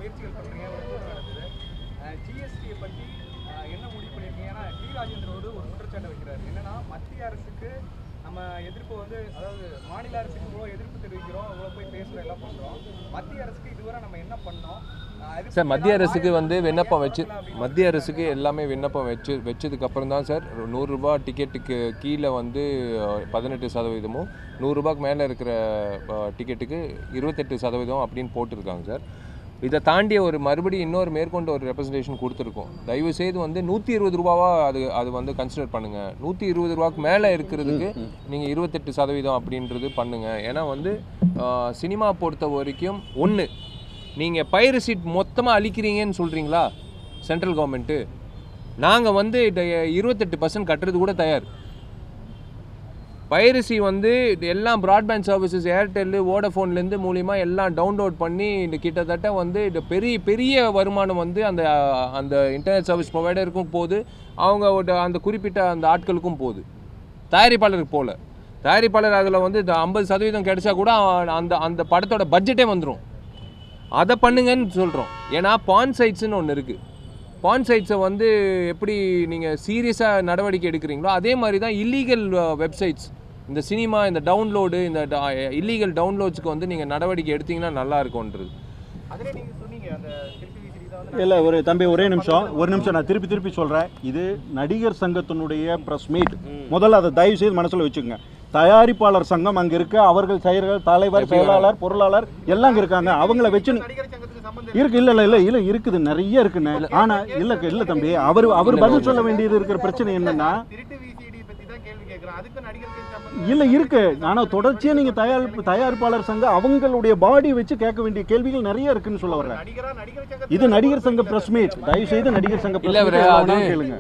முயற்சிகள் பண்றீங்க, ஒரு கூட்டம் நடக்குது. ஜிஎஸ்டியை பத்தி என்ன முடிவு பண்ணிருக்கீங்க? ஏன்னா டி ராஜேந்திரோடு ஒரு குற்றச்சாட்டை வைக்கிறாரு. என்னன்னா மத்திய அரசுக்கு நம்ம எதிர்ப்பு வந்து, அதாவது மாநில அரசுக்கு இவ்வளோ எதிர்ப்பு தெரிவிக்கிறோம், இவ்வளோ போய் பேசுகிறோம், எல்லாம் பண்ணுறோம். மத்திய அரசுக்கு இதுவரை நம்ம என்ன பண்ணோம்? சார் மத்திய அரசுக்கு வந்து விண்ணப்பம் மத்திய அரசுக்கு எல்லாமே விண்ணப்பம் வச்சதுக்கப்புறம் தான் சார் 100 ரூபாய் டிக்கெட்டுக்கு கீழே வந்து 18%, 100 ரூபாய்க்கு மேலே இருக்கிற டிக்கெட்டுக்கு 28% அப்படின்னு போட்டிருக்காங்க சார். இதை தாண்டிய ஒரு மறுபடியும் இன்னொரு மேற்கொண்டு ஒரு ரெப்ரசன்டேஷன் கொடுத்துருக்கோம். தயவுசெய்து வந்து 120 ரூபாவா அது வந்து கன்சிடர் பண்ணுங்கள். 120 ரூபாய்க்கு மேலே இருக்கிறதுக்கு நீங்கள் 28% அப்படின்றது பண்ணுங்கள். ஏன்னா வந்து சினிமா பொறுத்த வரைக்கும் ஒன்று, நீங்கள் பைரசிட் மொத்தமாக அழிக்கிறீங்கன்னு சொல்கிறீங்களா சென்ட்ரல் கவர்மெண்ட்டு, நாங்கள் வந்து 28% கட்டுறது கூட தயார். பைரசி வந்து எல்லாம் ப்ராட்பேண்ட் சர்வீசஸ் ஏர்டெல்லு வோடஃபோன்லேருந்து மூலிமா எல்லாம் டவுன்லோட் பண்ணி கிட்டத்தட்ட வந்து பெரிய பெரிய வருமானம் வந்து அந்த இன்டர்நெட் சர்வீஸ் ப்ரொவைடருக்கும் போகுது, அவங்க அந்த குறிப்பிட்ட அந்த ஆட்களுக்கும் போகுது, தயாரிப்பாளருக்கு போகல. தயாரிப்பாளர் அதில் வந்து 50% கிடைச்சா கூட அந்த படத்தோட பட்ஜெட்டே வந்துடும். அதை பண்ணுங்கன்னு சொல்கிறோம். ஏன்னா பான் சைட்ஸ்ன்னு ஒன்று இருக்குது. பான் சைட்ஸை வந்து எப்படி நீங்கள் சீரியஸாக நடவடிக்கை எடுக்கிறீங்களோ அதே மாதிரி தான் இல்லீகல் வெப்சைட்ஸ், இந்த சினிமா, இந்த டவுன்லோடு, இந்த இல்லீகல் டவுன்லோட்ஸுக்கு வந்து நீங்கள் நடவடிக்கை எடுத்தீங்கன்னா நல்லா இருக்கும்ன்றது. இல்லை ஒரு தம்பி ஒரே நிமிஷம் நான் திருப்பி சொல்கிறேன். இது நடிகர் சங்கத்தினுடைய ப்ரெஸ் மீட். முதல்ல அதை தயவு செய்து மனசில் வச்சுக்கோங்க. தயாரிப்பாளர் சங்கம் அங்கே இருக்கு, அவர்கள் தலைவர், செயலாளர், பொருளாளர் எல்லாம் அங்கே இருக்காங்க. அவங்கள வச்சு இருக்கு. இல்லை இருக்குது, நிறைய இருக்குன்னு. ஆனா இல்லை தம்பி, அவர் பதில் சொல்ல வேண்டியது இருக்கிற பிரச்சனை என்னன்னா, இல்லை இருக்கு. ஆனால் தொடர்ச்சியாக நீங்கள் தயாரிப்பாளர் சங்கம் அவங்களுடைய பாடி வச்சு கேட்க வேண்டிய கேள்விகள் நிறைய இருக்குன்னு சொல்ல வர்றேன். இது நடிகர் சங்க பிரஸ் மீட். தயவு செய்து நடிகர் சங்க கேளுங்க.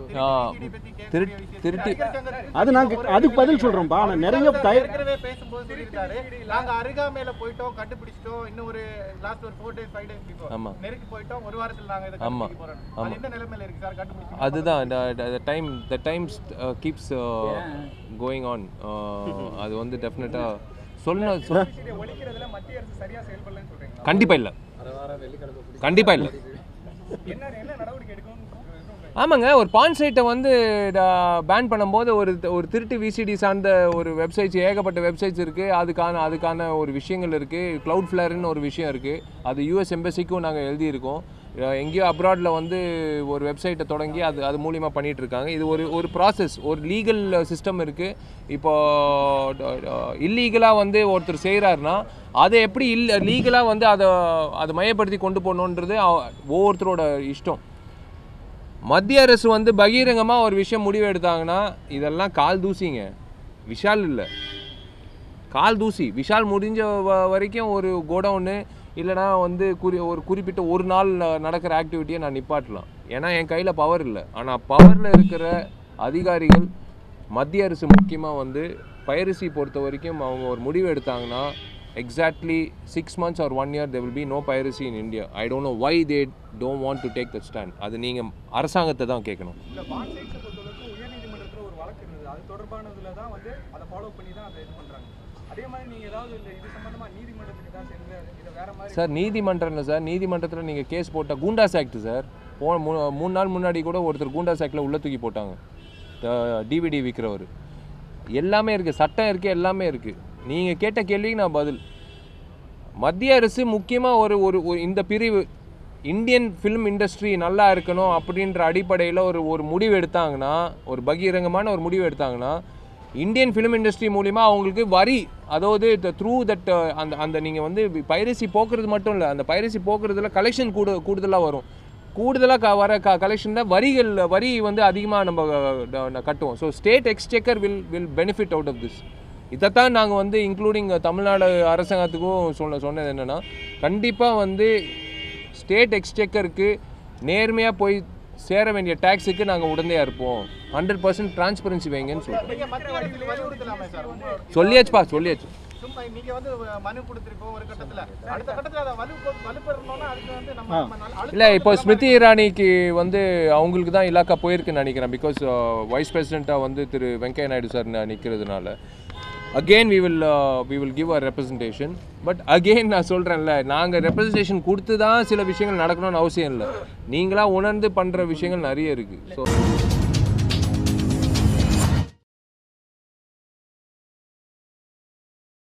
அது நாங்க அதுக்கு பதில் சொல்றோம்ப்பா. ஆனா நிறைய பேசும்போது சொல்லிருக்காரு, நாங்க அருகாமையில போய்ட்டோம், கண்டுபிடிச்சிட்டோம், இன்னும் ஒரு லாஸ்ட் ஒரு 4 days 5 days before நெருக்கி போய்ட்டோம், ஒரு வாரத்துல நாங்க இத கண்டுபிடிக்க போறோம். அது என்ன நிலைமையில இருக்கு சார் கண்டுபிடிச்சு? அதுதான் the time keeps going on. அது வந்து டெஃபினட்டா ஒழிக்கிறதுல மத்திய அரசு சரியா செயல்படலன்னு சொல்றீங்களா? கண்டிப்பா இல்ல. என்ன நடவடிக்கை எடுக்கணும்? ஆமாங்க, ஒரு பான் சைட்டை வந்து பேன் பண்ணும்போது ஒரு திருட்டு விசிடி சார்ந்த ஒரு வெப்சைட்ஸ், ஏகப்பட்ட வெப்சைட்ஸ் இருக்குது. அதுக்கான ஒரு விஷயங்கள் இருக்குது. க்ளவுட் ஃப்ளேர்னு ஒரு விஷயம் இருக்குது. அது யூஎஸ் எம்பசிக்கும் நாங்கள் எழுதியிருக்கோம். எங்கேயோ அப்ராடில் வந்து ஒரு வெப்சைட்டை தொடங்கி அது மூலிமா பண்ணிகிட்ருக்காங்க. இது ஒரு ப்ராசஸ், ஒரு லீகல் சிஸ்டம் இருக்குது. இப்போது இல்லீகலாக வந்து ஒருத்தர் செய்கிறாருன்னா அதை எப்படி லீகலாக வந்து அதை மையப்படுத்தி கொண்டு போகணுன்றது ஒவ்வொருத்தரோட இஷ்டம். மத்திய அரசு வந்து பகிரங்கமாக ஒரு விஷயம் முடிவு எடுத்தாங்கன்னா இதெல்லாம் கால் தூசிங்க. விஷால் இல்லை, கால் தூசி. விஷால் முடிஞ்ச வரைக்கும் ஒரு கோடவுன்னு இல்லைனா வந்து ஒரு குறிப்பிட்ட ஒரு நாள் நடக்கிற ஆக்டிவிட்டியை நான் நிப்பாட்டலாம். ஏன்னா என் கையில் பவர் இல்லை. ஆனால் பவரில் இருக்கிற அதிகாரிகள், மத்திய அரசு முக்கியமாக வந்து பைரசி பொறுத்த வரைக்கும் அவங்க ஒரு முடிவு எடுத்தாங்கன்னா exactly 6 months or 1 year there will be no piracy in India. I don't know why they don't want to take that stand. அது நீங்க அரசாங்கத்தை தான் கேட்கணும். இல்ல பான் சைட்ஸ் பொறுத்தவரைக்கும் உயர்நீதிமன்றத்துல ஒரு வழக்கு இருந்தது. அது தொடர்பானதுல தான் வந்து அதை ஃபாலோ பண்ணி தான் அதை இது பண்றாங்க. அதே மாதிரி நீங்க ஏதாவது இது சம்பந்தமா நீதிமன்றத்துக்கு தான் சென்று இத வேற மாதிரி சார் நீதிமன்றம் இல்லை சார். நீதிமன்றத்தில் நீங்கள் கேஸ் போட்டால் கூண்டாஸ் ஆக்ட் சார். 3 நாள் முன்னாடி கூட ஒருத்தர் கூண்டாஸ் ஆக்டில் உள்ள தூக்கி போட்டாங்க. டிவிடி விற்கிறவர். எல்லாமே இருக்குது, சட்டம் இருக்குது, எல்லாமே இருக்குது. நீங்கள் கேட்ட கேள்விக்கு நான் பதில். மத்திய அரசு முக்கியமாக ஒரு இந்த பிரிவு இந்தியன் ஃபிலிம் இண்டஸ்ட்ரி நல்லா இருக்கணும் அப்படின்ற அடிப்படையில் ஒரு முடிவு எடுத்தாங்கன்னா, ஒரு பகிரங்கமான ஒரு முடிவு எடுத்தாங்கன்னா, இந்தியன் ஃபிலிம் இண்டஸ்ட்ரி மூலிமா அவங்களுக்கு வரி, அதாவது த்ரூ தட் அந்த நீங்கள் வந்து பைரசி போக்குறது மட்டும் இல்லை, அந்த பைரசி போக்குறதுல கலெக்ஷன் கூடுதலாக வரும். கூடுதலாக வர கலெக்ஷனில் வரி வந்து அதிகமாக நம்ம கட்டுவோம். So state exchequer will benefit out of this. இதைத்தான் நாங்கள் வந்து இன்க்ளூடிங் தமிழ்நாடு அரசாங்கத்துக்கும் சொன்னது என்னென்னா, கண்டிப்பாக வந்து ஸ்டேட் எக்ஸ்செக்கருக்கு நேர்மையாக போய் சேர வேண்டிய டேக்ஸுக்கு நாங்கள் உடந்தையாக இருப்போம். 100% டிரான்ஸ்பரன்சி வைங்கன்னு சொல்லியாச்சு. இல்லை, இப்போ ஸ்மிருதி இரானிக்கு வந்து அவங்களுக்கு தான் இலாக்கா போயிருக்குன்னு நினைக்கிறேன். பிகாஸ் வைஸ் பிரசிடெண்ட்டாக வந்து திரு வெங்கையா நாயுடு சார் நிற்கிறதுனால again we will give our representation. But again நான் சொல்கிறேன்ல, நாங்கள் ரெப்ரசன்டேஷன் கொடுத்து தான் சில விஷயங்கள் நடக்கணும்னு அவசியம் இல்லை. நீங்களாக உணர்ந்து பண்ணுற விஷயங்கள் நிறைய இருக்குது. ஸோ